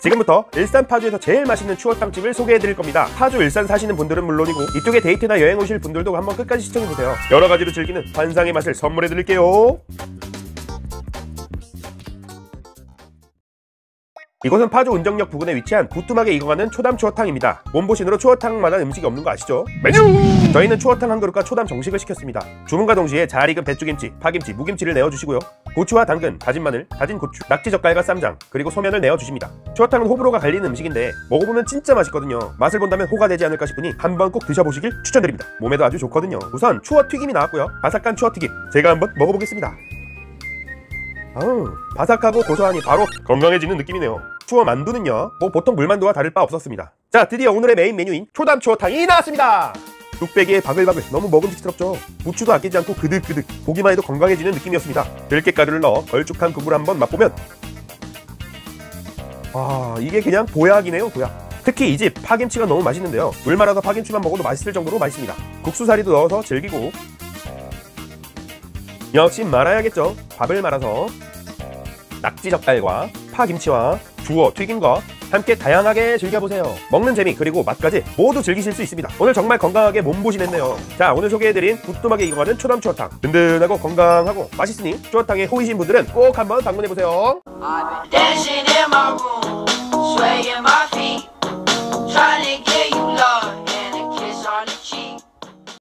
지금부터 일산 파주에서 제일 맛있는 추어탕집을 소개해드릴 겁니다. 파주 일산 사시는 분들은 물론이고 이쪽에 데이트나 여행 오실 분들도 한번 끝까지 시청해보세요. 여러가지로 즐기는 환상의 맛을 선물해드릴게요. 이곳은 파주 운정역 부근에 위치한 부뚜막에 익어가는 초담 추어탕입니다. 몸보신으로 추어탕만한 음식이 없는 거 아시죠? 메뉴! 저희는 추어탕 한 그릇과 초담 정식을 시켰습니다. 주문과 동시에 잘 익은 배추김치, 파김치, 무김치를 내어주시고요. 고추와 당근, 다진 마늘, 다진 고추, 낙지젓갈과 쌈장, 그리고 소면을 내어주십니다. 추어탕은 호불호가 갈리는 음식인데 먹어보면 진짜 맛있거든요. 맛을 본다면 호가 되지 않을까 싶으니 한번 꼭 드셔보시길 추천드립니다. 몸에도 아주 좋거든요. 우선 추어튀김이 나왔고요. 바삭한 추어튀김 제가 한번 먹어보겠습니다. 바삭하고 고소하니 바로 건강해지는 느낌이네요. 추어 만두는요, 보통 물만두와 다를 바 없었습니다. 자, 드디어 오늘의 메인 메뉴인 초담 추어탕이 나왔습니다. 뚝배기에 바글바글 너무 먹음직스럽죠. 부추도 아끼지 않고 그득그득, 보기만 해도 건강해지는 느낌이었습니다. 들깨가루를 넣어 걸쭉한 국물 한번 맛보면 이게 그냥 보약이네요. 보약. 특히 이 집 파김치가 너무 맛있는데요. 물 말아서 파김치만 먹어도 맛있을 정도로 맛있습니다. 국수사리도 넣어서 즐기고, 역시 말아야겠죠. 밥을 말아서 낙지젓갈과 파김치와 주어 튀김과 함께 다양하게 즐겨보세요. 먹는 재미 그리고 맛까지 모두 즐기실 수 있습니다. 오늘 정말 건강하게 몸보신했네요. 자, 오늘 소개해드린 부뚜막에 익어가는 초담 추어탕, 든든하고 건강하고 맛있으니 추어탕에 호이신 분들은 꼭 한번 방문해보세요.